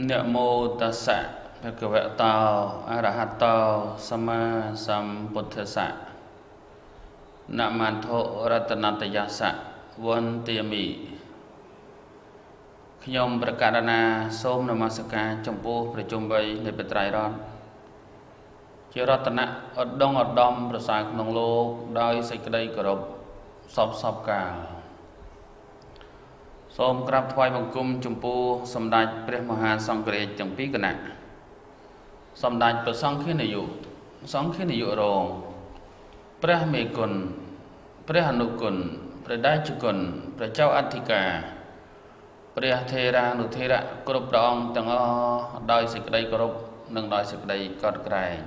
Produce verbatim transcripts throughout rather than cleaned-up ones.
Nạ mô tassa bhagavato arahato sama sambuddhassa. Namanto ratanatayassa vantiyami. ខ្ញុំប្រកាសណាសូមនមស្ការចំពោះព្រះជន្មបីនៃព្រះត្រៃរតន៍ជារតនៈឧត្តមឧត្តមប្រសើរក្នុងលោកដោយសេចក្តីគោរពសពសពកាលសូមក្រាបថ្វាយបង្គំចំពោះសម្ដេចព្រះមហាសង្ឃរាជទាំងពីរគណៈសម្ដេចព្រះសង្ឃានាយកសង្ឃានាយករងព្រះមេគុណព្រះអនុគុណព្រះដេចគុណព្រះចៅអធិការព្រះថេរានុថេរៈគ្រប់ព្រះអង្គទាំងអស់ដោយសេចក្តីគោរពនិងដោយសេចក្តីកោតក្រែង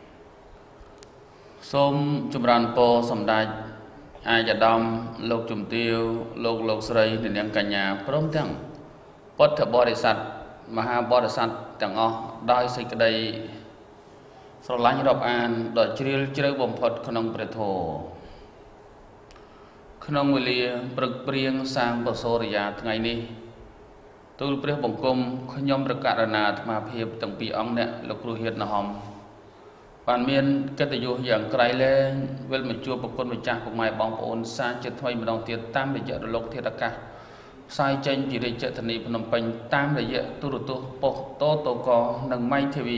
សូមចម្រើនពរសម្ដេចអាយដាមលោកជំទាវលោកលោកស្រីនាងកញ្ញាព្រមទាំងពុទ្ធបរិស័ទមហាបរិស័ទទាំងអស់ដោយសេចក្តីស្រឡាញ់រាប់អានដ៏ជ្រាលជ្រៅបំផុតក្នុងព្រះធម៌ក្នុងវេលាព្រឹកព្រៀងសាងបសូរិយាថ្ងៃនេះទូលព្រះបង្គំខ្ញុំប្រកាសណាអាត្មាភាពទាំងពីរអង្គអ្នកលោកគ្រូហៀតណហំបានមានកិត្តិយសយ៉ាងក្រៃលែងវិលមកជួបប្រគុណម្ចាស់ពុកម៉ែបងប្អូនសាជាថ្មីម្ដងទៀតតាមរយៈរលកធាតុអាកាសផ្សាយចេញពីរាជធានីភ្នំពេញតាមរយៈទូរទស្សន៍ប៉ុស្តិ៍តតកនិងម៉ៃធីវី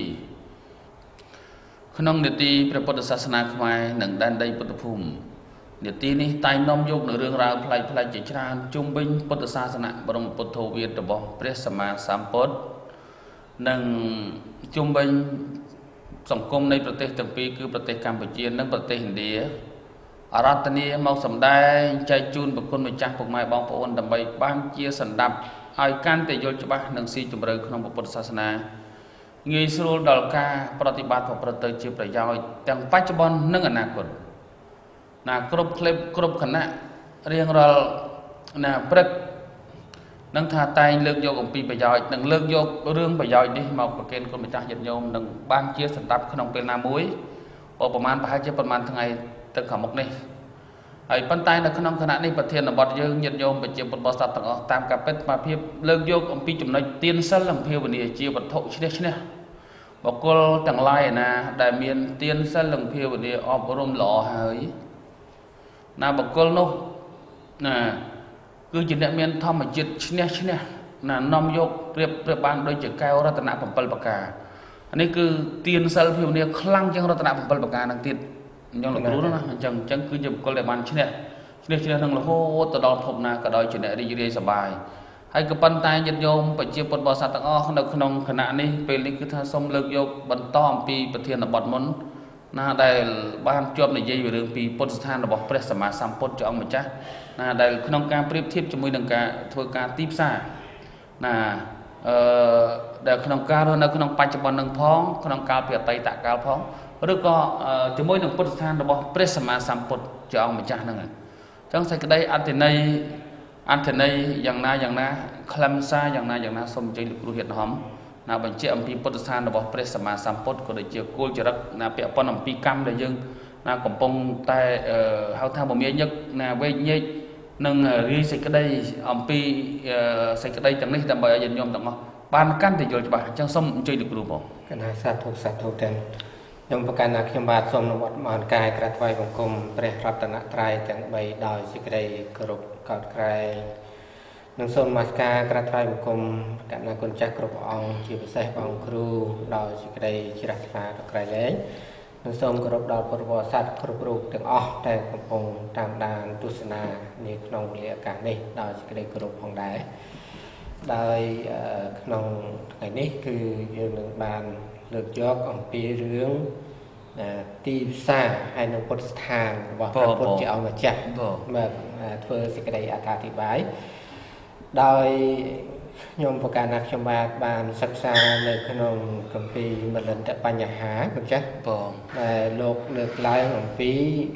ក្នុងនេតិព្រះពុទ្ធសាសនាខ្មែរនិងដែនដីពុទ្ធភូមិនេតិនេះតែងនាំយកនូវរឿងរ៉ាវប្លែកៗជាច្រើនជុំវិញពុទ្ធសាសនាបរមពុទ្ធោវាទរបស់ព្រះសម្មាសម្ពុទ្ធនិងជុំវិញសង្គមនៃប្រទេសទាំងពីរគឺប្រទេសកម្ពុជានិងប្រទេសឥណ្ឌាអរតនីមកសម្ដែងចែកជូនប្រគុណម្ចាស់ពុកម៉ែបងប្អូនដើម្បីបានជាសន្តាប់ឲ្យកាន់តែយល់ច្បាស់និងស៊ីជម្រៅក្នុងពុទ្ធសាសនាងាយស្រួលដល់ការប្រតិបត្តិប្រព្រឹត្តទៅជាប្រយោជន៍ទាំងបច្ចុប្បន្ននិងអនាគតណាគ្រប់คลิปគ្រប់គណៈរៀងរាល់ណាព្រឹកនឹងថាតែងលើកយកអំពីប្រយោជន៍និងលើកយករឿងប្រយោជន៍នេះមកប្រគេនគុណម្ចាស់ញាតិញោមនិងបានជាសន្តាប់ក្នុងពេលណាមួយប្រហែលប្រហែលជាប្រហែលថ្ងៃទឹកខាងមុខនេះហើយប៉ុន្តែនៅក្នុងគណៈនេះប្រធានបទយើងញាតិញោមប្រជាពុទ្ធបរិស័ទទាំងអស់តាមកាពិតស្មារតីលើកយកអំពីចំណុចទានសិលនិងភាវនាជាវត្ថុឈ្នះឈ្នះបុគ្គលទាំងឡាយណាដែលមានទានសិលនិងភាវនាអប់រំល្អហើយណាបុគ្គលនោះណាគឺជាអ្នកមានធម្មជាតិឈ្នះឈ្នះណានាំយកប្រៀបប្រៀបបានដូចជាកែវរតនៈbảyប្រការនេះគឺទានសិលភាវនាខ្លាំងជាងរតនៈbảyប្រការនឹងទៀតអញ្ចឹងលោកគ្រូណាអញ្ចឹងអញ្ចឹងគឺជាបុគ្គលដែលបានឈ្នះឈ្នះឈ្នះនឹងរហូតទៅដល់ភពណាក៏ដោយជាអ្នករីករាយសប្បាយហើយក៏ប៉ុន្តែញាតិញោមប្រជាពុទ្ធបរិស័ទទាំងអស់នៅក្នុងគណៈនេះពេលនេះគឺថាសូមលើកយកបន្តអំពីប្រធានបទមុនណាដែលបានជាប់និយាយពីរឿងពីពុទ្ធស្ថានរបស់ព្រះសម្មាសម្ពុទ្ធជាអង្គម្ចាស់ណាដែលក្នុងការប្រៀបធៀបជាមួយនឹងការធ្វើការទីផ្សារណាអឺដែលក្នុងការរស់នៅក្នុងបច្ចុប្បន្ននឹងផងក្នុងកាលពីអតីតកាលផងឬក៏ជាមួយនឹងពុទ្ធស្ថានរបស់ព្រះសម្មាសម្ពុទ្ធជាអង្គម្ចាស់ហ្នឹងអញ្ចឹងសេចក្តីអត្ថន័យអត្ថន័យយ៉ាងណាយ៉ាងណាខ្លឹមសារយ៉ាងណាយ៉ាងណាសូមអញ្ជើញលោកគ្រូហៀតណហំណាបញ្ជាក់អំពីពុទ្ធស្ថានរបស់ព្រះសម្មាសម្ពុទ្ធក៏ដូចជាគោលចរិតណាពាក់ព័ន្ធអំពីកម្មដែលយើងណាកំពុងតែហៅថាមមាញឹកណាវែកញែកនឹងរីសេចក្តីអំពីសេចក្តីទាំងនេះដើម្បីឲ្យញាតិញោមទាំងអស់បានកាន់តែយល់ច្បាស់អញ្ចឹងសូមអញ្ជើញលោកគ្រូបងកណាសាធុសាធុទាំងខ្ញុំប្រកាសណាខ្ញុំបាទសូមនវត្តមន្តកាយក្រាបថ្វាយបង្គំព្រះរតនត្រ័យទាំងបីដោយសេចក្តីគោរពកោតក្រែងនឹងសូមនមស្ការក្រាបថ្វាយបង្គំកណ្ណាគុណចាស់គ្រប់អង្គជាពិសេសបងគ្រូដោយសេចក្តីជ្រះថ្លាដល់ក្រៃលែងនឹងសូមគោរពដល់ពុទ្ធបរិស័ទគ្រប់រូបទាំងអស់ដែលកំពុងតាមដានទស្សនានាក្នុងវេលាឱកាសនេះដោយសេចក្តីគោរពផងដែរដោយក្នុងថ្ងៃនេះគឺយើងនឹងបានលើកយកអំពីរឿងទីផ្សារហើយនៅពុទ្ធស្ថានរបស់ព្រះពុទ្ធជាអង្គម្ចាស់បាទធ្វើសេចក្តីអត្ថាធិប្បាយដោយខ្ញុំប្រកាសណាខ្ញុំបាទបានសិក្សានៅក្នុងគម្ពីរមលន្តបញ្ហាគុណចាស់បងដែលលោកលើកឡើងអំពី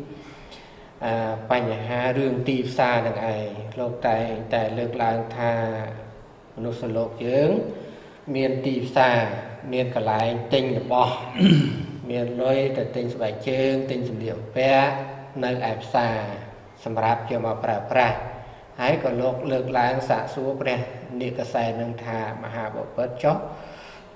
បញ្ហារឿងទីផ្សារនឹងឯងលោកតែតែលើកឡើងថាមនុស្សលោកយើងមានទីផ្សារមានកន្លែងទិញរបស់មានលុយទៅទិញស្បែកជើងទិញសម្លៀកបំពាក់នៅឯផ្សារសម្រាប់យកមកប្រើប្រាស់ហើយក៏លោកលើកឡើងសាកសួរព្រះនិកសែននឹងថាមហាបពិតចុះ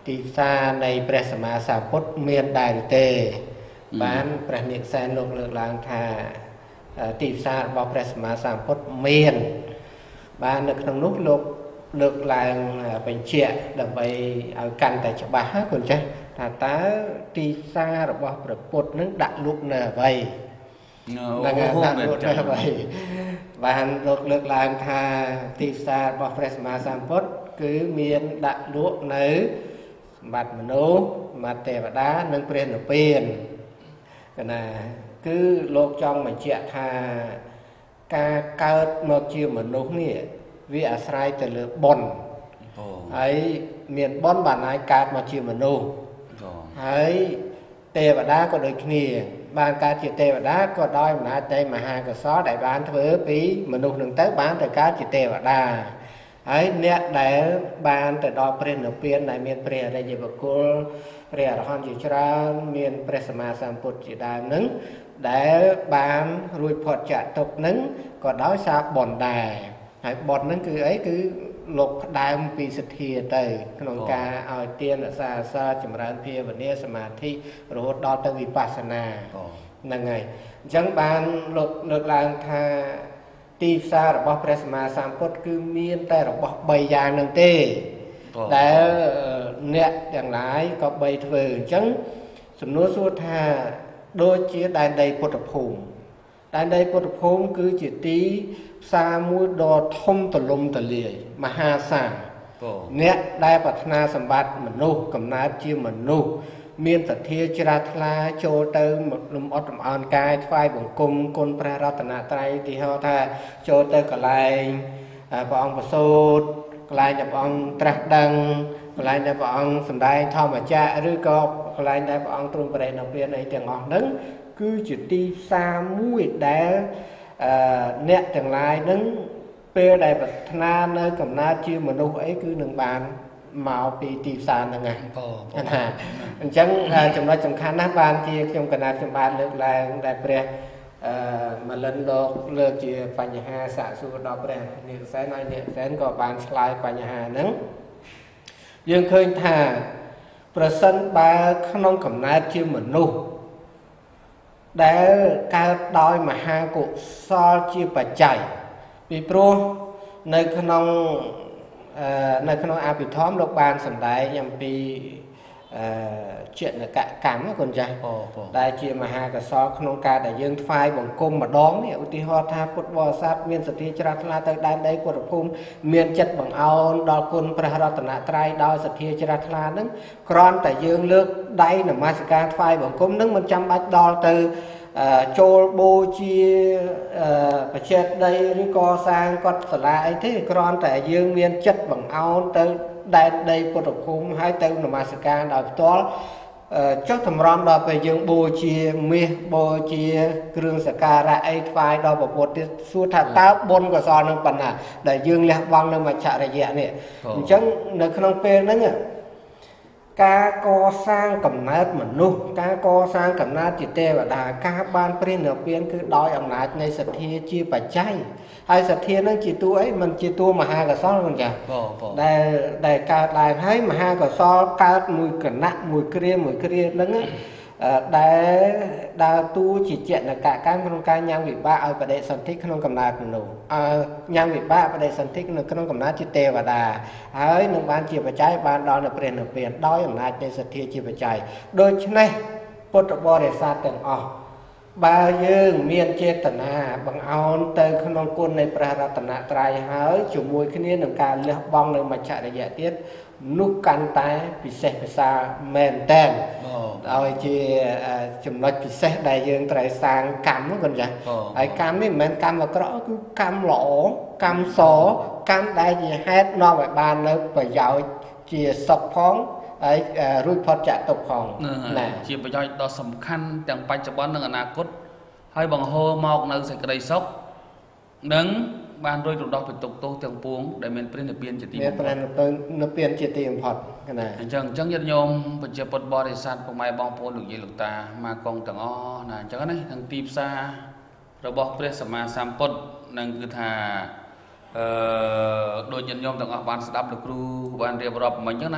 ទីផ្សារនៃព្រះសម្មាសម្ពុទ្ធមានដែរទេបានព្រះនិកសែនលោកលើកឡើងថាទីផ្សាររបស់ព្រះសម្មាសម្ពុទ្ធមានបាននៅក្នុងនោះលោកលើកឡើងបញ្ជាក់ដើម្បីឲ្យកាន់តែច្បាស់ហ្នឹងគុណចាស់ថាតើទីផ្សាររបស់ព្រះពុទ្ធនឹងដាក់លក់នៅអ្វីហ្នឹងដាក់លក់នៅអ្វីបានលោកលើកឡើងថាទីផ្សាររបស់ព្រះសម្មាសម្ពុទ្ធគឺមានដាក់លក់នៅសម្បត្តិមនុស្សសម្បត្តិទេវតានិងព្រះនិព្វានកណាគឺលោកចង់បញ្ជាក់ថាការកើតមកជាមនុស្សនេះវាអាស្រ័យទៅលើបុណ្យហើយមានបុណ្យបានឲ្យកើតមកជាមនុស្សហើយទេវតាក៏ដូចគ្នាបានកើតជាទេវតាក៏ដោយអំណាចនៃមហាកុសលដែលបានធ្វើពីមនុស្សនឹងទៅបានទៅកើតជាទេវតាហើយអ្នកដែលបានទៅដល់ព្រះនិព្វានដែលមានព្រះអរិយបុគ្គលព្រះអរហន្តជាច្រើនមានព្រះសម្មាសម្ពុទ្ធជាដើមនឹងដែលបានរួចផុតចាកទុក្ខនឹងក៏ដោយសារបុណ្យដែរហើយបុណ្យនឹងគឺអីគឺលោកផ្ដើមពីសទ្ធាទៅក្នុងការឲ្យទានរក្សាសិលចម្រើនភាវនាសមាធិរហូតដល់ទៅវិបស្សនាហ្នឹងហើយអញ្ចឹងបានលោកលើកឡើងថាទីផ្សាររបស់ព្រះសម្មាសម្ពុទ្ធគឺមានតែរបស់បីយ៉ាងហ្នឹងទេដែលអ្នកទាំងឡាយក៏បីធ្វើអញ្ចឹងសំណួរសួរថាដូចជាដែនដីពុទ្ធភូមិដែនដីពុទ្ធភូមិគឺជាទីផ្សារមួយដ៏ធំទូលំទូលាយមហាសាលអ្នកដែលប្រាថ្នាសម្បត្តិមនុស្សកំណើតជាមនុស្សមានសទ្ធាជ្រះថ្លាចូលទៅលំអត់លំអោនកាយថ្វាយបង្គំគុណព្រះរតនត្រ័យទីហៅថាចូលទៅកន្លែងព្រះអង្គប្រសូតកន្លែងដែលព្រះអង្គត្រាស់ដឹងកន្លែងដែលព្រះអង្គសម្ដែងធម្មចក្រឬក៏កន្លែងដែលព្រះអង្គទ្រង់បរិនិព្វានអីទាំងអស់ហ្នឹងគឺជាទីផ្សារមួយដែលអ្នកទាំងឡាយហ្នឹងពេលដែលប្រាថ្នានៅកំណើតជាមនុស្សអីគឺនឹងបានមកពីទីផ្សារហ្នឹងហ្នឹងថាអញ្ចឹងចំណុចសំខាន់ណាស់បានជាខ្ញុំកណាត់ខ្ញុំបានលើកឡើងដែលព្រះអឺម្លិនលោកលើកជាបញ្ហាសាកសួរដល់ព្រះនិកសែនហើយនិកសែនក៏បានឆ្លើយបញ្ហាហ្នឹងយើងឃើញថាប្រសិនបើក្នុងកំណើតជាមនុស្សដែលកើតដោយមហាកុសលជាបច្ច័យពីព្រោះនៅក្នុងនៅក្នុងអភិធម្មលោកបានសម្ដែងអំពីចេតនកកម្មគុណចាស់ដែលជាមហាកុសលក្នុងការដែលយើងថ្វាយបង្គំម្ដងនេះឧទាហរណ៍ថាពុទ្ធបរិស័ទមានសទ្ធាជ្រះថ្លាទៅដែនដីពុទ្ធភូមិមានចិត្តបង្អោនដល់គុណព្រះរតនត្រ័យដោយសទ្ធាជ្រះថ្លានឹងគ្រាន់តែយើងលើកដៃនមស្ការថ្វាយបង្គំនឹងមិនចាំបាច់ដល់ទៅចូលបូជាបច្ចេកដីឬក៏សាងកុដិសាលាអីទេគ្រាន់តែយើងមានចិត្តបង្អោនទៅដែនដីពុទ្ធភូមិហើយទៅនមស្ការដោយផ្ទាល់ចុះតម្រាំដល់ពេលយើងបូជាមាសបូជាគ្រឿងសក្ការៈអីថ្វាយដល់ព្រះពុទ្ធទៀតសួរថាតើបុណ្យកុសលនឹងប៉ុណ្ណាដែលយើងលះបង់នៅមច្ឆរិយៈនេះអញ្ចឹងនៅក្នុងពេលហ្នឹងការកសាងកំណើតមនុស្សការកសាងកំណើតជាទេវតាការបានព្រះនិព្វានគឺដោយអំណាចនៃសទ្ធាជាបច្ច័យហើយសទ្ធានឹងជាតួអីមិនជាតួមហាកុសលហ្នឹងចាដែលដែលកើតឡើងហើយមហាកុសលកើតមួយគណៈមួយគ្រាមួយគ្រាហ្នឹងដែលដើរតួជាចេតនកកម្មក្នុងការញ៉ាំងវិបាកឲ្យបដិសន្ធិក្នុងកំណើតមនុស្សឲ្យញ៉ាំងវិបាកបដិសន្ធិនៅក្នុងកំណើតជាទេវតាហើយនឹងបានជាបច្ច័យបានដល់នៅព្រះនិព្វានដោយអំណាចនៃសទ្ធាជាបច្ច័យដូច្នេះពុទ្ធបរិស័ទទាំងអស់បើយើងមានចេតនាបង្អោនទៅក្នុងគុណនៃព្រះរតនត្រ័យហើយជាមួយគ្នានឹងការលះបង់នៅមច្ឆរិយៈទៀតនោះកាន់តែពិសេសពិសាមែនតែនដោយជាចំណុចពិសេសដែលយើងត្រូវសាងកម្មហ្នឹងគាត់ចាហើយកម្មនេះមិនមែនកម្មអាក្រក់គឺកម្មល្អកម្មសកម្មដែលជាហេតុនាំឲ្យបាននៅប្រយោជន៍ជាសុខផងហើយរួចផុតចាកទុក្ខផងណាជាប្រយោជន៍ដ៏សំខាន់ទាំងបច្ចុប្បន្ននិងអនាគតហើយបង្ហូរមកនៅសេចក្តីសុខនិងបានរួចរំដោះពីទុក្ខទោសទាំងពួងដែលមានព្រះនិព្វានជាទីបំផុតមានព្រះនិព្វានជាទីបំផុតណាអញ្ចឹងអញ្ចឹងញាតិញោមប្រជាពុទ្ធបរិស័ទពុកម៉ែបងប្អូនលោកយាយលោកតាមកកងទាំងអស់ណាអញ្ចឹងណាទាំងទីផ្សាររបស់ព្រះសម្មាសម្ពុទ្ធនឹងគឺថាអឺដោយញាតិញោមទាំងអស់បានស្ដាប់លោកគ្រូបានរៀបរាប់មិញអញ្ចឹងណា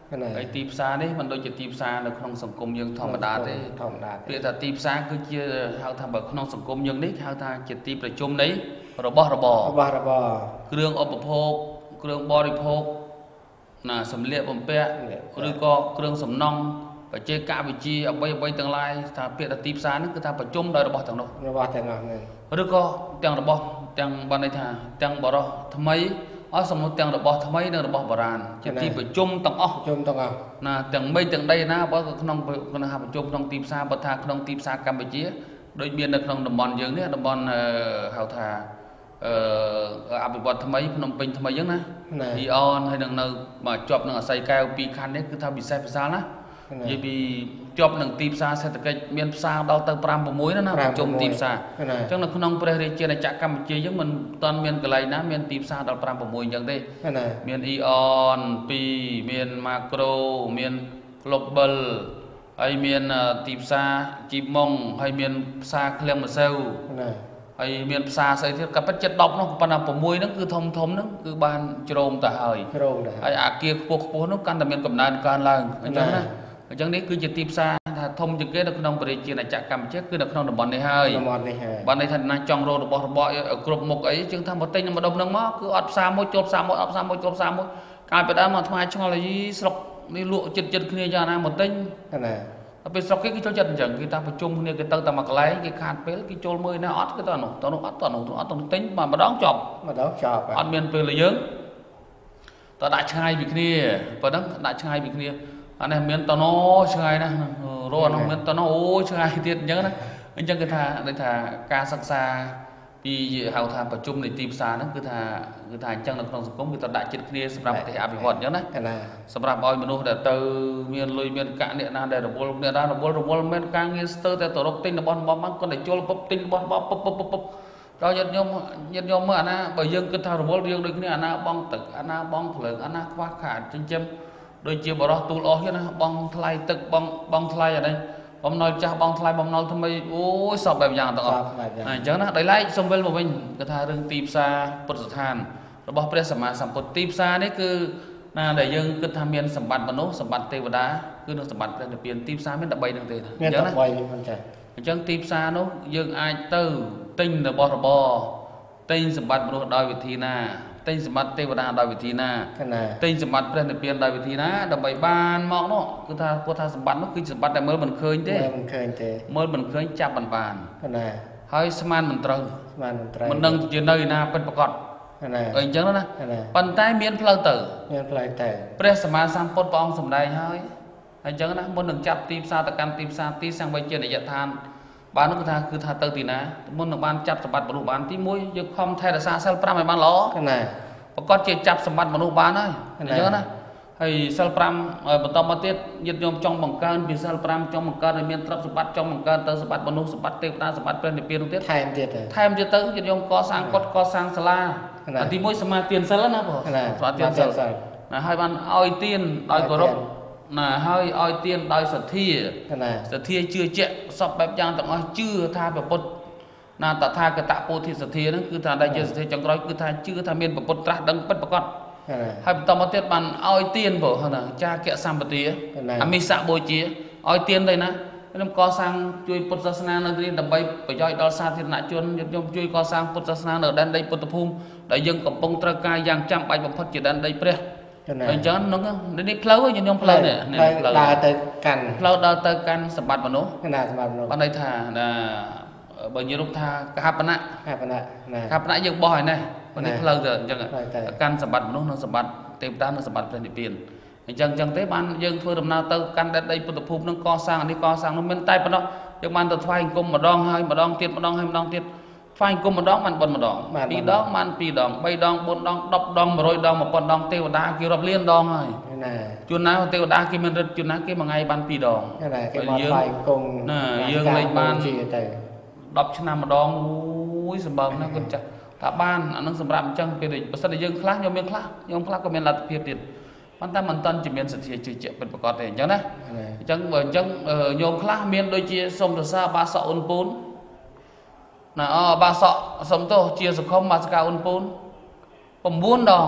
ហើយទីផ្សារនេះមិនដូចជាទីផ្សារនៅក្នុងសង្គមយើងធម្មតាទេធម្មតាពាក្យថាទីផ្សារគឺជាហៅថាបើក្នុងសង្គមយើងនេះហៅថាជាទីប្រជុំនៃរបស់របររបស់របរគ្រឿងឧបភោគគ្រឿងបរិភោគណាសម្លៀកបំពាក់ឬក៏គ្រឿងសំណង់បច្ចេកវិទ្យាអ្វីអ្វីទាំងឡាយថាពាក្យថាទីផ្សារហ្នឹងគឺថាប្រជុំដោយរបស់ទាំងនោះរបស់ទាំងនោះឬក៏ទាំងរបស់ទាំងបានន័យថាទាំងបរិះថ្មីអស់សំណុំទាំងរបស់ថ្មីនិងរបស់បុរាណជាទីប្រជុំទាំងអស់ប្រជុំទាំងអស់ណាទាំងមេឃទាំងដីណាបើក្នុងក្នុងប្រជុំក្នុងទីផ្សារបើថាក្នុងទីផ្សារកម្ពុជាដូចមាននៅក្នុងតំបន់យើងនេះតំបន់ហៅថាអឺអភិវឌ្ឍថ្មីភ្នំពេញថ្មីអញ្ចឹងណាអ៊ីអនហើយនឹងនៅមកជាប់នឹងអាស័យកែវពីរខណ្ឌនេះគឺថាពិសេសពិសាលណានិយាយពីជាប់នឹងទីផ្សារសេដ្ឋកិច្ចមានផ្សារដល់ទៅ5 6ណាណាប្រជុំទីផ្សារអញ្ចឹងនៅក្នុងព្រះរាជាណាចក្រកម្ពុជាយើងមិនតាន់មានកន្លែងណាមានទីផ្សារដល់5 6អញ្ចឹងទេមានអ៊ីអនពីរមានម៉ាក្រូមាន Global ហើយមានទីផ្សារជីម៉ុងហើយមានផ្សារឃ្លាំងម្សៅណាហើយមានផ្សារស្អីទៀតក៏ពិតចិត្ត10នោះប៉ុន្តែ6ហ្នឹងគឺធំធំហ្នឹងគឺបានជ្រោមទៅហើយជ្រោមទៅហើយអាគារខ្ពស់ខ្ពស់នោះកាន់តែមានកំណើនកើនឡើងអញ្ចឹងណាអញ្ចឹងនេះគឺជាទីផ្សារថាធំជាងគេនៅក្នុងប្រជាជាតិចក្រកម្ពុជាគឺនៅក្នុងតំបន់នេះហើយតំបន់នេះហើយបានន័យថាណាចង់រករបស់របរគ្រប់មុខអីជាងថាមកទិញម្ដុំហ្នឹងមកគឺអត់ផ្សារមួយចូលផ្សារមួយអត់ផ្សារមួយចូលផ្សារមួយកាលពីដើមមកថ្មឆ្ងល់អីស្រុកនេះលក់ចិត្តចិត្តគ្នាយ៉ាងណាមកទិញណាពេលស្រុកគេគេចូលចិត្តអញ្ចឹងគេថាប្រជុំគ្នាគេទៅតែមកកន្លែងគេខាតពេលគេចូលមើលណាអត់គេទៅនោះទៅនោះអត់ទៅនោះអត់ទៅទិញម្ដងចប់ម្ដងចប់អត់មានពេលយើងតើដាក់ឆ្ងាយពីគ្នាប៉ុណ្ណឹងដាក់ឆ្ងាយពីគ្នាអានេះមានតណោឆ្ងាយណារកនោះមានតណោអូឆ្ងាយទៀតអញ្ចឹងណាអញ្ចឹងគឺថាដូចថាការសិក្សាពីហៅថាប្រជុំនៃទីផ្សារហ្នឹងគឺថាគឺថាអញ្ចឹងនៅក្នុងសង្គមគឺទៅដាក់ចិត្តគ្នាសម្រាប់ប្រទេសអភិវឌ្ឍអញ្ចឹងណាសម្រាប់ឲ្យមនុស្សដែលទៅមានលុយមានកាក់អ្នកណាដែលរវល់អ្នកណារវល់រវល់មិនការងារស្ទើរតែទៅរកទិញរបស់របស់មកគាត់តែជុលពុបទិញរបស់របស់ពុបពុបពុបដល់ញាតិញោមញាតិញោមមើលអាណាបើយើងគិតថារវល់យើងដូចគ្នាអាណាបងទឹកអាណាបងភ្លើងអាណាខ្វះខាតចិញ្ចឹមដូចជាបរោះទូលអស់ណាបងថ្លៃទឹកបងបងថ្លៃអានេះបំណុលចាស់បងថ្លៃបំណុលថ្មីអូយសពបែបយ៉ាងទាំងអស់អញ្ចឹងណាដោយឡែកសុំវិលមកវិញគឺថារឿងទីផ្សារពុទ្ធស្ថានរបស់ព្រះសម្មាសម្ពុទ្ធទីផ្សារនេះគឺណាដែលយើងគិតថាមានសម្បត្តិមនុស្សសម្បត្តិទេវតាគឺនឹងសម្បត្តិព្រះនិព្វានទីផ្សារមានតែបីនឹងទេអញ្ចឹងណាអញ្ចឹងទីផ្សារនោះយើងអាចទៅទិញរបស់របរទិញសម្បត្តិមនុស្សដោយវិធីណាទិញសម្បត្តិទេវតាដោយវិធីណាទិញសម្បត្តិព្រះនិព្វានដោយវិធីណាដើម្បីបានមកនោះគឺថាគាត់ថាសម្បត្តិនោះគឺសម្បត្តិដែលមើលមិនឃើញទេមិនឃើញទេមើលមិនឃើញចាប់មិនបានណាហើយស្មានមិនត្រូវស្មានមិនត្រូវមិនដឹងជានៅណាពិតប្រាកដណាអញ្ចឹងណាប៉ុន្តែមានផ្លូវទៅមានផ្លូវទៅព្រះសម្មាសម្ពុទ្ធព្រះអង្គសម្ដែងហើយអញ្ចឹងណាមុននឹងចាប់ទីផ្សារទៅកាន់ទីផ្សារទីសង្វេជនិយដ្ឋានបាននោះគឺថាគឺថាទៅទីណាមុននឹងបានចាប់សម្បត្តិមនុស្សបានទីមួយយើងខំថែរក្សាសិល5ឲ្យបានល្អណាប្រកាសជាចាប់សម្បត្តិមនុស្សបានហើយអញ្ចឹងណាហើយសិល5បន្តមកទៀតញាតិញោមចង់បង្កើនពីសិល5ចង់បង្កើនឲ្យមានទ្រព្យសម្បត្តិចង់បង្កើនទៅសម្បត្តិមនុស្សសម្បត្តិទេវតាសម្បត្តិព្រះនិព្វាននោះទៀតថែមទៀតថែមទៀតទៅញាតិញោមកសាងកុដិកសាងសាលាទីមួយសមាទានសិលណាបងសមាទានសិលណាហើយបានឲ្យទានដោយគោរពណាហើយឲ្យទានដោយសទ្ធាណាសទ្ធាជឿជាក់សពបែបយ៉ាងទាំងអស់ជឿថាព្រះពុទ្ធណាតថាគតពោធិសទ្ធាហ្នឹងគឺថាដែលជាសទ្ធាចុងក្រោយគឺថាជឿថាមានព្រះពុទ្ធត្រាស់ដឹងពិតប្រាកដហើយបន្តមកទៀតបានឲ្យទានបងណាចាគៈសម្បទាអមិសៈបូជាឲ្យទានទៅណាខ្ញុំកសាងជួយពុទ្ធសាសនានៅទីនេះដើម្បីប្រយោជន៍ដល់សាធារណជនខ្ញុំជួយកសាងពុទ្ធសាសនានៅដែនដីពុទ្ធភូមិដែលយើងកំពុងត្រូវការយ៉ាងចាំបាច់បំផុតជាដែនដីព្រះអញ្ចឹងហ្នឹងនេះផ្លូវខ្ញុំផ្លូវនេះផ្លូវដើរទៅកាន់ផ្លូវដើរទៅកាន់សម្បត្តិមនុស្សណាសម្បត្តិមនុស្សបានន័យថាណាបើនិយាយរូបថាកហបណៈកហបណៈណាកហបណៈយើងបោះហើយណានេះផ្លូវទៅអញ្ចឹងកាន់សម្បត្តិមនុស្សនិងសម្បត្តិទេវតានិងសម្បត្តិព្រះនិព្វានអញ្ចឹងអញ្ចឹងទេបានយើងធ្វើដំណើរទៅកាន់ដែនដីពុទ្ធភូមិនឹងកសាងនេះកសាងនោះមិនតែប៉ុណ្ណោះយើងបានទៅថ្វាយអង្គមម្ដងហើយម្ដងទៀតម្ដងហើយម្ដងទៀតថ្វាយអង្គមម្ដងបានប៉ុនម្ដងពីរដងបានពីរដងបីដងបួនដងដប់ដងមួយរយដងមួយពាន់ដងទេវតាគេរាប់លានដងហើយណាជួនណាទេវតាគេមានរិទ្ធជួនណាគេមួយថ្ងៃបានពីរដងណាគេមកថ្វាយអង្គមណាយើងលេងបានទៅដប់ឆ្នាំម្ដងអូយសម្បើមណាគាត់ចាស់ថាបានអានឹងសម្រាប់អញ្ចឹងពេលបើសិនតែយើងខ្លះខ្ញុំមានខ្លះខ្ញុំខ្លះក៏មានលទ្ធភាពទៀតប៉ុន្តែមិនតាន់ជាមានសទ្ធាជឿជាក់ពិតប្រាកដទេអញ្ចឹងណាអញ្ចឹងបើអញ្ចឹងញោមខ្លះមានដូចជាសុំរសាបាសកអ៊ុនពូនណាអបាសកសុំទោសជាសុខុមបាសកាអ៊ុនពូន9ដងហើយ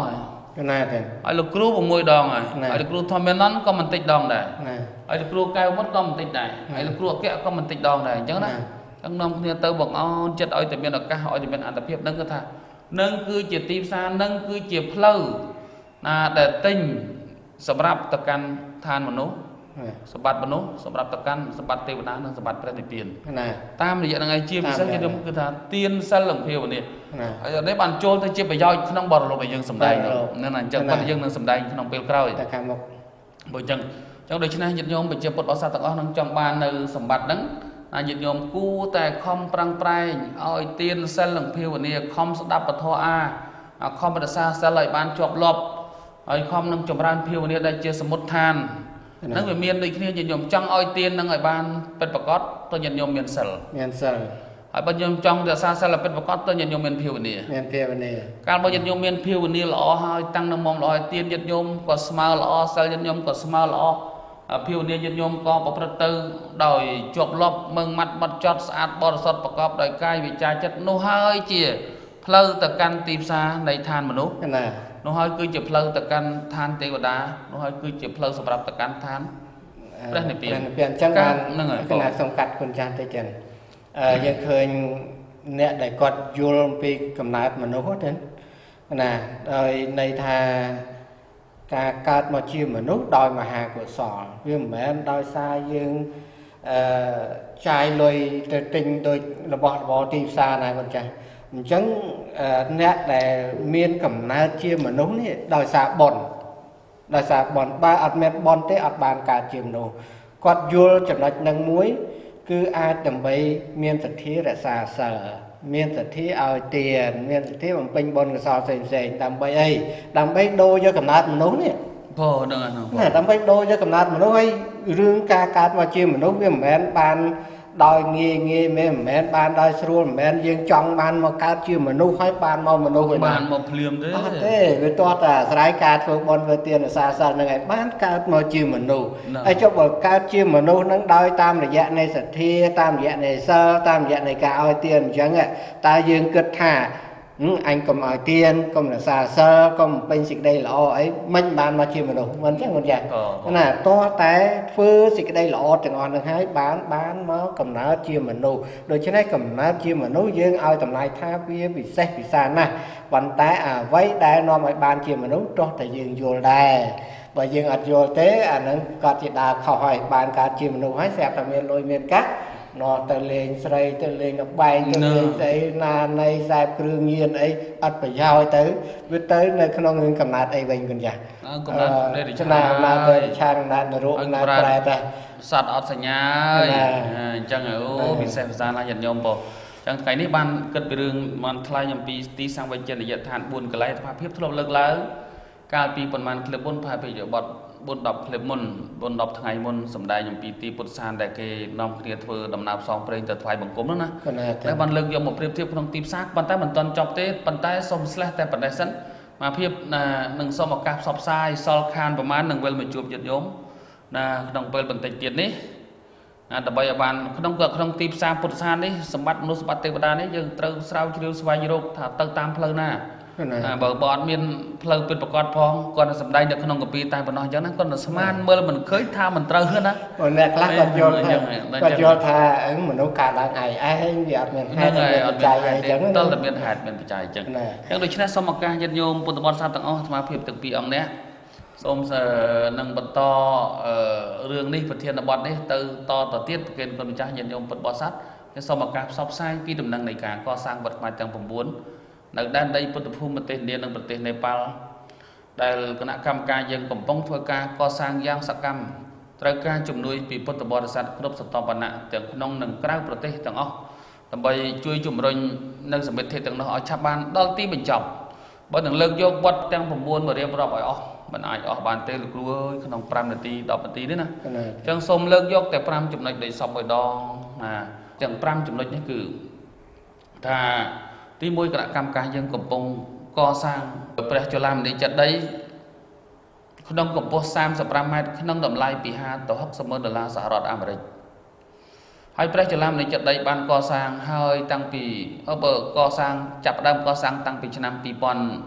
ណាទេហើយលោកគ្រូ6ដងហើយហើយលោកគ្រូធម្មន័នក៏មិនតិចដងដែរណាហើយលោកគ្រូកែវមុតក៏មិនតិចដែរហើយលោកគ្រូអគ្គក៏មិនតិចដងដែរអញ្ចឹងណាចឹងនាំគ្នាទៅបងអនចិត្តឲ្យតែមានឱកាសឲ្យតែមានអត្ថភាពនឹងគឺថានឹងគឺជាទីផ្សារនឹងគឺជាផ្លូវណាដែលទិញសម្រាប់ទៅកាន់ឋានមនុស្សសម្បត្តិមនុស្សសម្រាប់ទៅកាន់សម្បត្តិទេវតានិងសម្បត្តិព្រះនិព្វានណាតាមរយៈហ្នឹងឯងជាពិសេសខ្ញុំគឺថាទានសិលនិងភាវនាហើយនេះបានចូលទៅជាប្រយោជន៍ក្នុងបរិលោកដែលយើងសម្ដែងហ្នឹងណាអញ្ចឹងគាត់យើងនឹងសម្ដែងក្នុងពេលក្រោយតែខាងមុខបើអញ្ចឹងអញ្ចឹងដូច្នេះញាតិញោមប្រជាពុទ្ធបរិស័ទទាំងអស់នឹងចង់បាននៅសម្បត្តិហ្នឹងណាញាតិញោមគួរតែខំប្រឹងប្រែងឲ្យទានសិលនិងភាវនាខំស្ដាប់ពធអាខំរក្សាសិលឲ្យបានជាប់លាប់ហើយខំនឹងចម្រើនភាវនាដែលជាសមុទ្ឋានហ្នឹងវាមានដូចគ្នាញាតិញោមចង់ឲ្យទាននឹងឲ្យបានពិតប្រាកដទៅញាតិញោមមានសិលមានសិលហើយបើញាតិញោមចង់រក្សាសិលឲ្យពិតប្រាកដទៅញាតិញោមមានភាវនាមានភាវនាកាលបើញាតិញោមមានភាវនាល្អហើយតាំងនឹងមុំល្អឲ្យទានញាតិញោមក៏ស្មើល្អសិលញាតិញោមក៏ស្មើល្អភាវនាញាតិញោមក៏ប្រព្រឹត្តទៅដោយជាប់លាប់មឹងម៉ាត់បត់ចត់ស្អាតបរិសុទ្ធប្រកបដោយកាយវិចារចិត្តនោះហើយជាផ្លូវទៅកាន់ទីផ្សារនៃឋានមនុស្សណានោះហើយគឺជាផ្លូវទៅកាន់ឋានទេវតានោះហើយគឺជាផ្លូវសម្រាប់ទៅកាន់ឋានព្រះនិព្វានព្រះនិព្វានអញ្ចឹងបានហ្នឹងហើយកណាត់សំកាត់គុណចាស់តិចចឹងអឺយើងឃើញអ្នកដែលគាត់យល់អំពីកំណើតមនុស្សទេណាដោយន័យថាការកើតមកជាមនុស្សដោយមហាកុសលវាមិនមែនដោយសារយើងអឺចាយលុយទៅទិញដោយរបស់របរទីផ្សារណាគាត់ចាស់អញ្ចឹងអ្នកដែលមានកំណើតជាមនុស្សនេះដោយសារបុណ្យដោយសារបុណ្យបើអត់មានបុណ្យទេអត់បានកើតជាមនុស្សគាត់យល់ចំណុចនឹងមួយគឺអាចដើម្បីមានសទ្ធារក្សាសិលមានសទ្ធាឲ្យទានមានសទ្ធាបំពេញបុណ្យកុសលផ្សេងផ្សេងដើម្បីអីដើម្បីដូរយកកំណើតមនុស្សនេះព្រោះហ្នឹងណាដើម្បីដូរយកកំណើតមនុស្សឲ្យរឿងការកើតមកជាមនុស្សវាមិនមែនបានដោយងាយងាយមិនមែនបានដោយស្រួលមិនមែនយើងចង់បានមកកើតជាមនុស្សហើយបានមកមនុស្សវិញបានមកភ្លាមទេអត់ទេវាទាស់តែអាស្រ័យការធ្វើបុណ្យធ្វើទានរក្សាសិលហ្នឹងឯងបានកើតមកជាមនុស្សហើយចុះបើកើតជាមនុស្សហ្នឹងដោយតាមរយៈនៃសទ្ធាតាមរយៈនៃសិលតាមរយៈនៃការឲ្យទានអញ្ចឹងតើយើងគិតថាអញកុំឲ្យទានកុំរក្សាសិលកុំពេញសេចក្តីល្អអីមិនបានមកជាមនុស្សមិនចឹងមិនចាស់ណាតោះតែធ្វើសេចក្តីល្អទាំងអស់នឹងហើយបានបានមកកំណើតជាមនុស្សដូច្នេះកំណើតជាមនុស្សយើងឲ្យតម្លៃថាវាពិសេសពិសាណាស់ប៉ុន្តែអ្វីដែលនាំឲ្យបានជាមនុស្សទោះតែយើងយល់ដែរបើយើងអត់យល់ទេអានឹងក៏ជាដើរខុសហើយបានកើតជាមនុស្សហើយស្រាប់តែមានលុយមានកាក់nó tới lên sợi tới lên nó bay tới lên sợi na này sạp kêu nhiên ấy ắt phải giao tới với tới nơi không người cầm nát ấy bình còn giả cho nào là tới trang nát nó ruộng nát trái ta sạt ọt sạch nhá chẳng ở bị xe ra là nhận nhôm bộ chẳng cái này ban cất bị rừng ban thay nhầm pi tí sang bên trên để nhận than buồn cái lấy pha phép thâu lực lớn cao pi phần man clip buồn pha bị bọt buồn đọc clip môn buồn đọc ngày môn sầm đại nhầm pi tí bút san đại cái nom kia thưa đầm nạp song prey từ thoại bằng cốm đó nèแล้วban lực dùng một phép phép trong tim xác ban tay mình toàn chọc tết ban tay xôm slash tay ban tay sẵn mà phép là nâng xôm một cặp sọc sai sol khanประมาณ nâng vel mình chụp giật nhóm là đồng vel bằng tay tiền đấy đặc biệt là ban không có không tim sang bút san đấy sầm bắt nút bắt tay vào đấy dừng trâu sao chiêu xoay rốt thả tơ tam phơi na bờ bọt miền phơiเป็นประกอบพองก่อนสำได้เด็กขนมกับปีตายปนน้อยจังนั้นก่อนสมานเมื่อมันเคยทำมันเตอร์นะคนแรกลักก่อนโยนก่อนโยนท่าเอ็งมันต้องการอะไรไอ้เดี๋ยวมันให้ใจใจจังต้นละเมียนหาดเป็นใจจังยังโดยเฉพาะสมการยันโยมปุตตะบอลซาตังอ๋อมาเพียบตึกปีองเนี้ยส้มเสนังบรรทอเรื่องนี้ประเทศนบอลนี้เตอต่อต่อเตี้ยเกินคนใจยันโยมปุตตะบอลซัดสมการซอบไซปีดำนังในการก่อสร้างบัตรมาจังผมบุญในด้านใดพุทธภูมิประเทศเดียนในประเทศเนปาลได้คณะกรรมการยังกำปองทั่วการก่อสร้างย่างสักกรรมตระการจุ่มนุยปีพุทธบริษัทครบสตอปนะแต่น้องหนึ่งกล้าประเทศต่างอ๋อทำไปช่วยจุ่มริงในสมัยเทศต่างน้องเอาชาบานดอลตีเป็นจบบ่หนึ่งเลิกโยกวัดแต่งผมบุญมาเรียบร้อยอ๋อมันอายอ๋อบานเตลกลัวขนมปรามนาทีดอกนาทีนี่นะจังสมเลิกโยกแต่ปรามจุ่มในได้สอบไปดองอ่าจังปรามจุ่มในนี่คือถ้าที่มวยกระกำการยังกบปงก่อสร้างประชาชนในจัดได้ขนมกบปงสามสิบประมาณขนมดำลายปีห้าต่อหกสมอดอลลาร์สหรัฐอเมริกให้ประชาชนในจัดได้บ้านก่อสร้างให้ตั้งปีเอาเบอร์ก่อสร้างจับดำก่อสร้างตั้งปีชนามปีปอน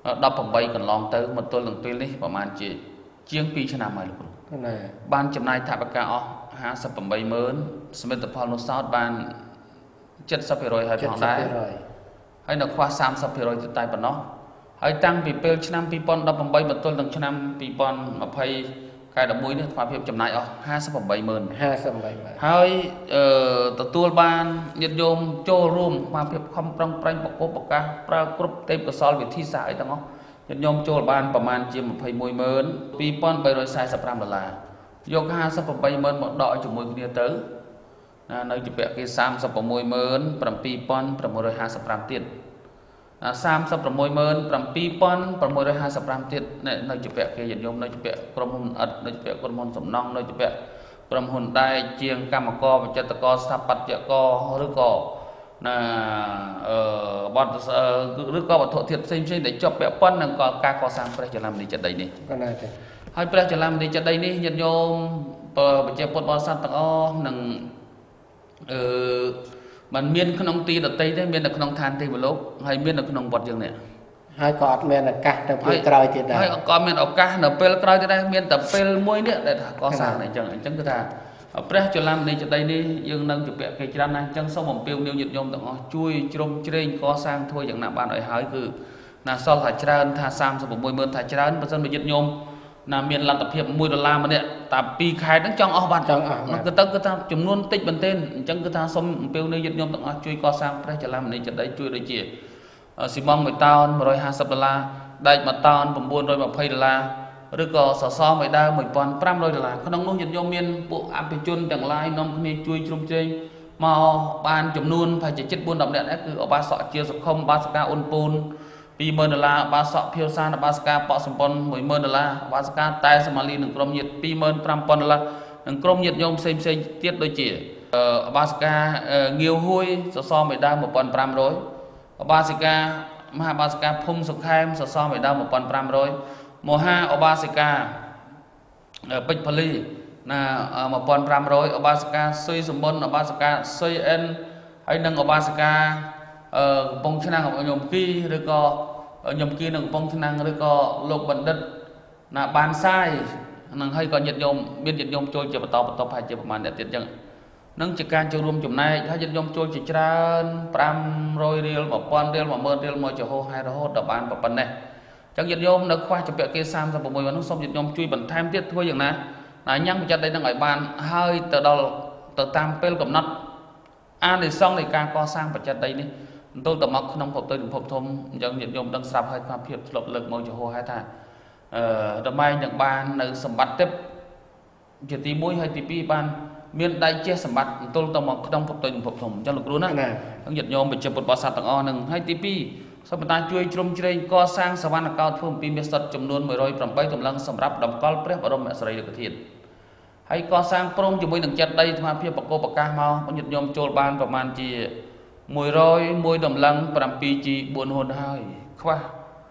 đọc bằng bay còn lòng tới một tôi lầnពេលនេះ ប្រហែលជាជាង ពីរ ឆ្នាំហើយលោកគ្រូបានចំណាយថវិកាអស់ ห้าสิบแปดម៉ឺន សមិទ្ធផលនោះសោតបាន เจ็ดสิบเปอร์เซ็นต์ ហើយផងដែរហើយនៅខ្វះ สามสิบเปอร์เซ็นต์ ទៅតែប៉ុណ្ណោះហើយតាំងពីពេលឆ្នាំ ពីរពាន់ដប់ប្រាំបី មកទល់នឹងឆ្នាំ ពីរពាន់ម្ភៃ ខែ ដប់មួយ នេះ ស្មារតីចំណាយអស់ ห้าสิบแปดម៉ឺនห้าสิบแปดម៉ឺនហើយអឺទទួលបានញាតិញោមចូលរួមស្មារតីខំប្រឹងប្រែងបកបប្រកាសប្រើគ្រប់ទេពកោសលវិធីសាស្ត្រអីទាំងអស់ញាតិញោមចូលបានប្រមាណជា ยี่สิบเอ็ดหมื่น สองพันแปดร้อยสี่สิบห้า ដុល្លារយក ห้าสิบแปดម៉ឺន មកដកជាមួយគ្នាទៅណានៅជាពាក់គេ สามสิบหกหมื่น เจ็ดพันหกร้อยห้าสิบห้า ទៀត สามสิบหกหมื่น เจ็ดพันหกร้อยห้าสิบห้า ទៀត នៅជាពាក់គេញាតិញោមនៅជាពាក់ក្រុមហ៊ុនអិតនៅជាពាក់ក្រុមហ៊ុនសំណង់នៅជាពាក់ក្រុមហ៊ុនដែរជាងកម្មករបច្ចេកករស្ថាបត្យករឬក៏ណាអឺបទឬក៏វត្ថុធាតុផ្សេងៗដែលជាប់ពាក់ព័ន្ធនឹងការកសាងព្រះចលមនីចេតិយនេះក៏ណាស់ទេហើយព្រះចលមនីចេតិយនេះញាតិញោមប្រជាពុទ្ធបរិស័ទទាំងអស់នឹងអឺมันមានក្នុងទីដតីទេមាននៅក្នុងឋានទេវលោកហើយមាននៅក្នុងវត្តយើងនេះហើយក៏អត់មានឱកាសទៅពេលក្រោយទៀតដែរហើយក៏មានឱកាសនៅពេលក្រោយទៀតដែរមានតែពេលមួយនេះដែលថាកសាងអញ្ចឹងអញ្ចឹងគឺថាព្រះចលមនីចេតិយនេះយើងនឹងជពាក់គេច្រើនណាស់អញ្ចឹងសូមអំពាវនាវញាតិញោមទាំងអស់ជួយជ្រោមជ្រែងកសាងធ្វើយ៉ាងណាបានឲ្យហើយគឺណាសល់ថាច្រើនថា สามสิบหกหมื่น ថាច្រើនបើសិនបើញាតិញោមណាមានលទ្ធភាព មួយដុល្លារម្នាក់តែពីរខែហ្នឹងចង់អស់បាត់ចង់អស់គឺទៅគឺថាចំនួនតិចមែនទែនអញ្ចឹងគឺថាសូមអំពាវនាវញាតិញោមទាំងអស់ជួយកសាងព្រះចលមនីចេតិយជួយដូចជាស៊ីម៉ងមួយតោន một trăm hai mươi ដុល្លារដែកមួយតោន chín trăm hai mươi ដុល្លារឬក៏សសរមួយដើម một nghìn năm trăm ដុល្លារក្នុងនោះញាតិញោមមានពួកអភិជនទាំងឡាយនាំគ្នាជួយជ្រោមជ្រែងមកបានចំនួនប្រហែលជា ជិត bốn mươi នាក់នេះគឺឧបាសកជាសុខុមបាសិកាអ៊ុនពូន ពីរម៉ឺន ដុល្លារបាសកភាវសានបាសិកាបកសម្ព័ន្ធ មួយម៉ឺន ដុល្លារបាសិកាតែសមាលីនឹងក្រុមញាតិ ពីរម៉ឺន ប្រាំពាន់ ដុល្លារនិងក្រុមញាតិញោមផ្សេងផ្សេងទៀតដូចជាបាសិកាងាវហួយសសរមួយដើម một nghìn năm trăm បាសិកាមហាបាសិកាភូមិសុខែមសសរមួយដើម một nghìn năm trăm មហាឧបាសិកាពេជ្រផលីណា một nghìn năm trăm ឧបាសិកាសុយសម្បុនឧបាសិកាសុយអិនហើយនិងឧបាសិកាអឺកំពង់ឆ្នាំងខ្ញុំគីឬក៏ខ្ញុំគីនឹងកំពង់ឆ្នាំងឬក៏លោកបណ្ឌិតណាបានសាយនឹងហើយក៏ញាតិញោមមានញាតិញោមចូលជាបន្តបន្តប្រហែលជាប្រមាណអ្នកទៀតអញ្ចឹងនឹងជាការចូលរួមចំណែកហើយញាតិញោមចូលជាច្រើន ប្រាំរយ រៀល một nghìn រៀល một nghìn រៀលមកជាហោហើយរហូតដល់បានប៉ុណ្ណេះអញ្ចឹងញាតិញោមនៅខ្វះចំពាក់គេ สามสิบหก នោះសូមញាតិញោមជួយបន្ថែមទៀតធ្វើយ៉ាងណាណាញ៉ាំបច្ចេកទេសនឹងឲ្យបានហើយទៅដល់ទៅតាមពេលកំណត់អានិសង្សនៃការកសាងបច្ចេកទេសនេះទល់តែមកក្នុងភពទៅភពធំអញ្ចឹងញាតិញោមដឹងស្រាប់ហើយថាភាពឆ្លប់លើកមកជាហោហើយថាអឺតម្លៃនឹងបាននៅសម្បត្តិទេពជាទីមួយហើយទីពីរបានមានដៃជះសម្បត្តិទល់ទៅមកក្នុងភពទៅភពធំអញ្ចឹងលោកគ្រូណាញាតិញោមប្រជាពុទ្ធបរិស័ទទាំងអស់នឹងហើយទីពីរសូមបន្តជួយជ្រោមជ្រែងកសាងសវណ្ណកោដ្ឋធ្វើអំពីមាសសុទ្ធចំនួន một trăm tám តម្លឹងសម្រាប់តម្កល់ព្រះបរមសារីរិកធាតុហើយកសាងព្រមជាមួយនឹងចិត្តដីអាត្មាភាពបកគោប្រកាសមកញាតិញោមចូលបានប្រមាណជា một trăm một តម្លឹង bảy G 4ហ៊ុនហើយខ្វះ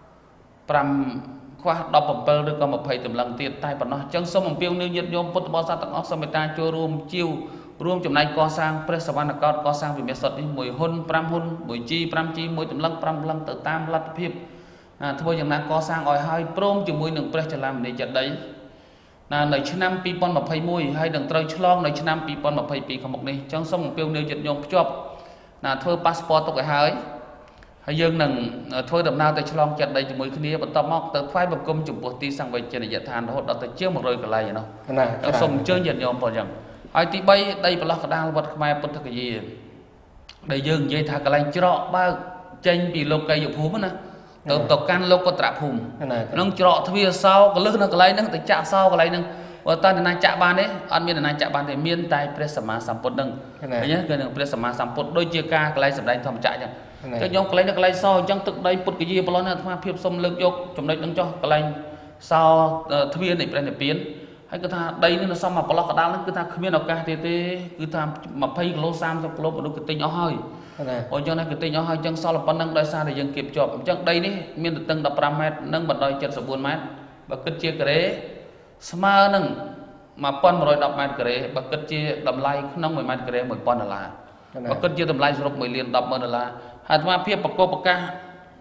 5 ខ្វះ ដប់ bảy ឬក៏ ยี่สิบ តម្លឹងទៀតតែប៉ុណ្ណោះអញ្ចឹងសូមអំពាវនាវញាតិញោមពុទ្ធបរិស័ទទាំងអស់សូមមេត្តាចូលរួមជាវរួមចំណែកកសាងព្រះសវណ្ណកោដ្ឋកសាងវិមាសុទ្ធនេះមួយហ៊ុន 5 ហ៊ុន មួយ G 5 G មួយតម្លឹង 5 តម្លឹងទៅតាមលទ្ធភាពធ្វើយ៉ាងណាកសាងឲ្យហើយព្រមជាមួយនឹងព្រះចលមនីចេតិយណានៅឆ្នាំ ពីរពាន់ម្ភៃមួយ ហើយនឹងត្រូវឆ្លងនៅឆ្នាំ ពីរពាន់ម្ភៃពីរ ខាងមុខនេះអញ្ចឹងសូមអំពាវនាវញាតិញោមភ្ជាប់ណាធ្វើប៉ាសពតទុកឲ្យហើយហើយយើងនឹងធ្វើដំណើរទៅឆ្លងចេតិយជាមួយគ្នាបន្តមកទៅថ្វាយបង្គំចំពោះទីសង្វេជនីយដ្ឋានរហូតដល់ទៅជាង một trăm កន្លែងឯនោះសូមអញ្ជើញញាតិញោមប៉ុណ្ណឹងហើយទី 3 ដីប្រឡោះកដាលវត្តខ្មែរពុទ្ធគយាដែលយើងនិយាយថាកន្លែងច្រកបើកចេញពីលោកីយភូមិណាទៅទៅកាន់លោកកត្រភូមិនឹងច្រកទ្វារសោកលឹះនៅកន្លែងហ្នឹងទៅចាក់សោកន្លែងហ្នឹងបើតើអ្នកណាចាក់បានទេអត់មានអ្នកណាចាក់បានទេមានតែព្រះសម្មាសម្ពុទ្ធហ្នឹងឃើញគឺនឹងព្រះសម្មាសម្ពុទ្ធដូចជាការកន្លែងសម្ដែងធម្មចក្រអញ្ចឹងចឹងខ្ញុំកន្លែងកន្លែងសោអញ្ចឹងទឹកដីពុទ្ធគយាប្រឡោះនេះអាត្មាភាពសុំលើកយកចំណុចហ្នឹងចុះកន្លែងសោទ្វារនៃព្រះនិព្វានហើយគឺថាដីនេះនៅសមមកប្រឡោះកដាលហ្នឹងគឺថាគ្មានឱកាសទៀតទេគឺថា ยี่สิบ គីឡូ สามสิบ គីឡូមនុស្សគឺទិញអស់ហើយអញ្ចឹងណាគឺទិញអស់ហើយអញ្ចឹងសល់ប៉ុណ្្នឹងដោយសារតែយើងគៀបជាប់អញ្ចឹងដីនេះមានទទឹង ដប់ប្រាំ ម៉ែត្រនិងបណ្ដោយ เจ็ดสิบสี่ ម៉ែត្របើគិតជាការ៉េស្មើនឹង một nghìn một trăm mét ម៉ែត្រការ៉េបើគិតជាតម្លៃក្នុង một ម៉ែត្រការ៉េ một nghìn ដុល្លារបើគិតជាតម្លៃសរុប mộtលាន ដប់ម៉ឺន ដុល្លារហើយអាត្មាភាពបកគោប្រកាស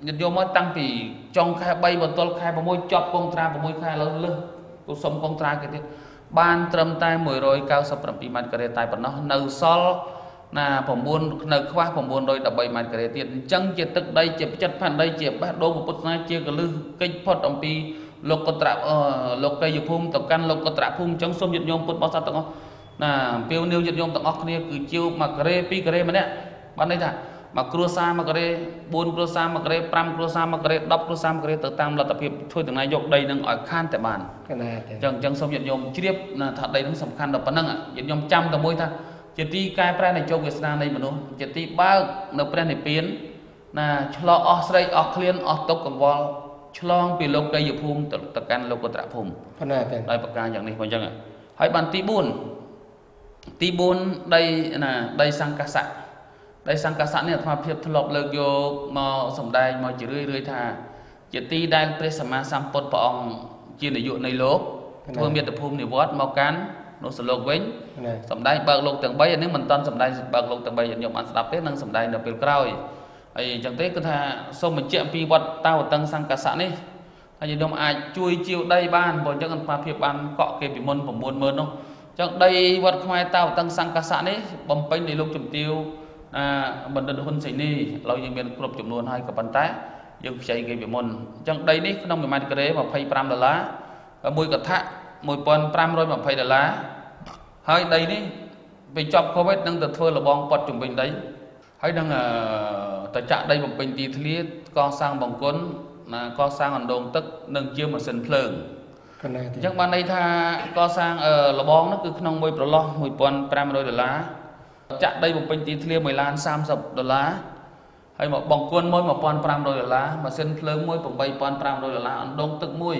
ញាតិញោមមកតាំងពីចុងខែបីបន្ទាល់ខែsáuចប់កងត្រាsáuខែលើលើគូសុំកងត្រាគេទៀតបានត្រឹមតែមួយរយเก้าสิบเจ็ดម៉ែត្រការ៉េតែប៉ុណ្ណោះនៅសល់ណា9នៅខ្វះ913ម៉ែត្រការ៉េទៀតអញ្ចឹងជាទឹកដីជាចិត្តផែនដីជាបេះដូងពុទ្ធសាសនាជាកលឹះកិច្ចផុតអំពីលោកកត្រៈលោកីយភូមិទៅកាន់លោកកត្រៈភូមិអញ្ចឹងសូមញាតិញោមពុទ្ធបរិស័ទទាំងអស់ណាអំពាវនាវញាតិញោមទាំងអស់គ្នាគឺជាវមួយការ៉េពីរការ៉េម្នាក់បានន័យថាមកគ្រួសារមួយការ៉េbốnគ្រួសារមួយការ៉េfiveគ្រួសារមួយការ៉េtenគ្រួសារមួយការ៉េទៅតាមលទ្ធភាពធ្វើទាំងណាយកដីនឹងឲ្យខានតែបានអញ្ចឹងអញ្ចឹងសូមញាតិញោមជ្រាបថាដីនឹងសំខាន់ដល់ប៉ុណ្ណឹងញាតិញោមចាំតែមួយថាជាទីកែប្រែនៃជោគវាសនានៃមនុស្សជាទីបើកនៅព្រះនិព្វានណាឆ្លងអស់ស្រេកអស់ឃ្លានអស់ទុក្ខកង្វល់ឆ្លងពីលោកីយភូមិទៅកាន់លោកុត្តរភូមិប៉ុណ្ណាទេដោយប្រការយ៉ាងនេះមកអញ្ចឹងហើយបានទីbốnទីbốnដីណាដីសង្កាសៈដីសង្កាសៈនេះអាត្មាភាពធ្លាប់លើកយកមកសម្ដែងមកជារឿយរឿយថាជាទីដែលព្រះសម្មាសម្ពុទ្ធព្រះអង្គជានាយកនៃលោកធ្វើមាតុភូមិនិវត្តមកកាន់នោះសលោកវិញសម្ដែងបើកលោកទាំង3អានេះមិនតាន់សម្ដែងបើកលោកទាំង3ញាតិញោមបានស្ដាប់ទេនឹងសម្ដែងនៅពេលក្រោយហើយអញ្ចឹងទេគឺថាសូមបញ្ជាក់អំពីវត្តតាវតឹងសង្កាសៈនេះហើយញាតិញោមអាចជួយជាវដីបានព្រោះអញ្ចឹងអាត្មាភាពបានកក់គេពីមុន9ម៉ឺននោះអញ្ចឹងដីវត្តខ្មែរតាវតឹងសង្កាសៈនេះបំពេញដោយលោកជំទាវអាបណ្ឌិតហ៊ុនសៃនីឥឡូវយើងមានគ្រប់ចំនួនហើយក៏ប៉ុន្តែយើងខ្ចីគេពីមុនអញ្ចឹងដីនេះក្នុងមួយម៉ែត្រការ៉េ25ដុល្លារមួយកថា1520ដុល្លារហើយដីនេះពេលចប់កូវីដនឹងទៅធ្វើលបងប៉ុតជំវិញដីហើយនឹងទៅចាក់ដីបំពេញទីធ្លាកសាងបង្គន់ណាកសាងអណ្ដូងទឹកនិងជាម៉ាស៊ីនភ្លើងអញ្ចឹងបានន័យថាកសាងលបងនោះគឺក្នុងមួយប្រឡោះ1500ដុល្លារចាក់ដីបំពេញទីធ្លាមួយឡាន30ដុល្លារហើយមកបង្គន់មួយ1500ដុល្លារម៉ាស៊ីនភ្លើងមួយ8500ដុល្លារអណ្ដូងទឹកមួយ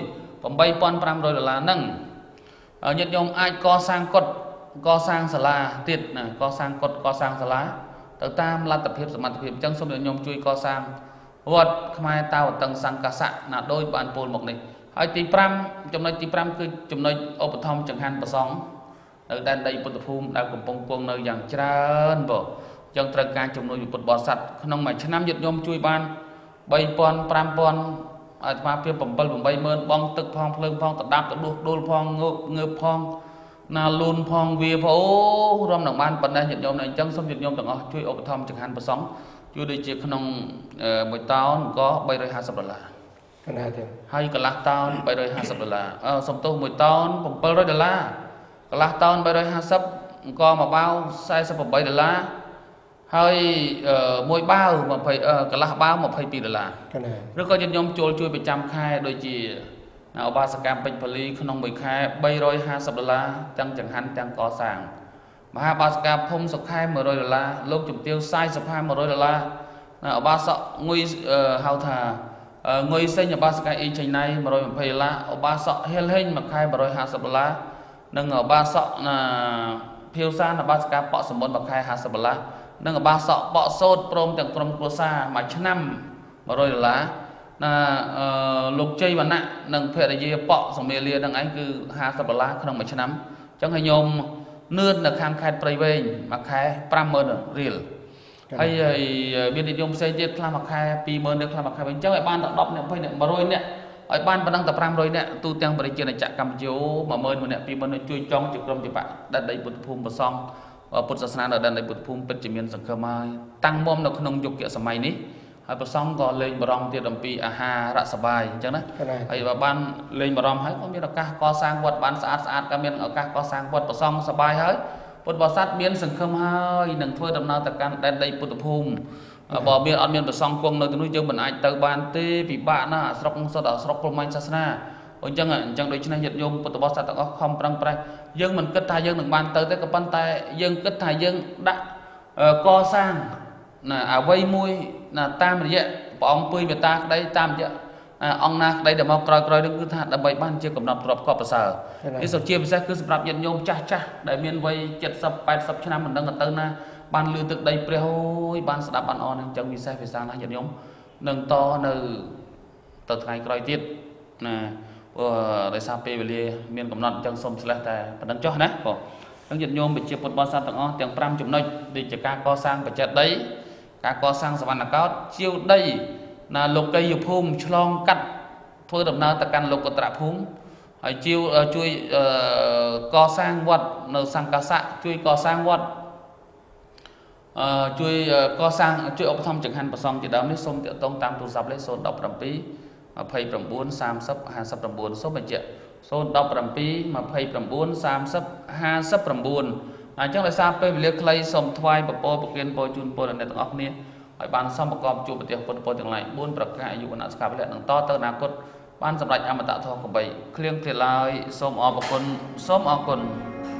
8500ដុល្លារហ្នឹងញាតិញោមអាចកសាងកុដិកសាងសាលាទៀតណាកសាងកុដិកសាងសាលាទៅតាមលទ្ធភាពសមត្ថភាពអញ្ចឹងសូមញាតិញោមជួយកសាងវត្តខ្មែរតាវតឹងសង្កាសៈណាដោយបានពោលមកនេះហើយទី5ចំណុចទី5គឺចំណុចឧបត្ថម្ភចង្ហាន់ប្រសង់នៅដែនដីពុទ្ធភូមិដែលកំពុងគង់នៅយ៉ាងច្រើនបងអញ្ចឹងត្រូវការជំនួយពុទ្ធបរិស័ទក្នុងមួយឆ្នាំញាតិញោមជួយបាន3000 5000អាត្មាភាព7 8ម៉ឺនបងទឹកផងភ្លើងផងតដាប់តដួសដួលផងងើបងើបផងណាលូនផងវាផងអូរំនឹងបានប៉ុណ្ណេះញាតិញោមអញ្ចឹងសូមញាតិញោមទាំងអស់ជួយឧបត្ថម្ភចង្ហាន់ប្រសង់ជួយដូចជាក្នុងមួយតោនក៏350ដុល្លារកន្លះទៀតហើយកន្លះតោន350ដុល្លារអឺសំទោសមួយតោន700ដុល្លារកន្លះតោន350អង្គមួយបាវ48ដុល្លារហើយមួយបាវ20កន្លះបាវ22ដុល្លារឬក៏ញាតិញោមចូលជួយប្រចាំខែដូចជាឧបាសកម្មពេជ្រពលីក្នុងមួយខែ350ដុល្លារទាំងចង្ហាន់ទាំងកសាងមហាបាសកាភូមិសុខែ100ដុល្លារលោកជំទាវសាយសុផា100ដុល្លារឧបាសកងុយហៅថាងុយសេញឧបាសកាអ៊ីចេញណៃ120ដុល្លារឧបាសកហេលហេងមួយខែ150ដុល្លារនិងឧបាសកភៀវសានឧបាសកាបកសមុនមួយខែ50ដុល្លារនិងឧបាសកបកសោតព្រមទាំងក្រុមគ្រួសារមួយឆ្នាំ100ដុល្លារណាលោកជ័យវណ្ណៈនិងភរិយាបកសមាលានឹងឯងគឺ50ដុល្លារក្នុងមួយឆ្នាំអញ្ចឹងឲ្យញោមនឿននៅខាងខេត្តព្រៃវែងមួយខែ50000រៀលហើយមានញោមផ្សេងទៀតខ្លះមួយខែ20000រៀលខ្លះមួយខែវិញអញ្ចឹងឲ្យបានតែ10នាក់20នាក់100នាក់ឲ្យបានប៉ុណ្ណឹងតែ500នាក់ទូទាំងប្រជាជាតិកម្ពុជា10000នាក់20000នាក់ជួយចង់ជាក្រុមជាបកដែនដីពុទ្ធភូមិប្រសង់ពុទ្ធសាសនានៅដែនដីពុទ្ធភូមិពិតជាមានសង្ឃឹមហើយតាំងមុំនៅក្នុងយុគសម័យនេះហើយប្រសង់ក៏លេងបារម្ភទៀតអំពីអាហារសបាយអញ្ចឹងណាហើយបើបានលេងបារម្ភហើយក៏មានឱកាសកសាងវត្តបានស្អាតស្អាតក៏មានឱកាសកសាងវត្តប្រសង់សបាយហើយពុទ្ធបរិស័ទមានសង្ឃឹមហើយនឹងធ្វើដំណើរទៅកាន់ដែនដីពុទ្ធភូមិបើមានអត់មានប្រសង់គង់នៅទីនោះយើងមិនអាចទៅបានទេពិបាកណាស់ស្រុកសុទ្ធតែស្រុកព្រហ្មញ្ញសាសនាអញ្ចឹងអញ្ចឹងដូច្នេះញាតិញោមពុទ្ធបរិស័ទទាំងអស់ខំប្រឹងប្រែងយើងមិនគិតថាយើងនឹងបានទៅទេក៏ប៉ុន្តែយើងគិតថាយើងដាក់កសាងណាអ្វីមួយណាតាមរយៈព្រះអង្គពុយមេត្តាក្តីតាមរយៈអង្គណាក្តីដែលមកក្រោយក្រោយនេះគឺថាដើម្បីបានជាកំណត់ទ្រព្យក៏ប្រសើរនេះសុជាពិសេសគឺសម្រាប់ញាតិញោមចាស់ចាស់ដែលមានវ័យ70 80ឆ្នាំមិនដឹងទៅណាបានលឺទឹកដីព្រះអូយបានស្ដាប់បានអរនឹងអញ្ចឹងពិសេសពិសាណាស់ញាតិញោមនឹងតនៅទៅថ្ងៃក្រោយទៀតណាព្រោះដោយសារពេលវេលាមានកំណត់អញ្ចឹងសូមឆ្លេះតែប៉ុណ្្នឹងចុះណាបងអញ្ចឹងញាតិញោមវិជាពុទ្ធបរិស័ទទាំងអស់ទាំង5ចំណុចដូចជាការកសាងបច្ចេកដីការកសាងសវណ្ណកោដ្ឋជាវដី là lục cây dục hùng chlong cắt thôi đầm nào ta căn lục của trạ phúng hay chiêu chui co sang vật nở sang cá sạ chui co sang vật chui co sang chui ốc thăm chẳng hạn và xong chỉ đó mới xông tiểu tông tam tu sắp lấy số đọc rầm pí mà phây rầm bốn sam sấp hai sấp rầm bốn số bảy triệu số đọc rầm pí mà phây rầm bốn sam sấp hai sấp rầm bốn à chắc là sao phây liệt clay xông thoai và po bọc kiên po chun po là net ốc nia hỏi bàn xong một con chụp tiệc po po tương lai bốn bậc cái dụ nó sẽ phải là to tơ nào cốt banสำหรับอมตะทองของใบเครื่องเทลายส้มออกคนส้มออกคน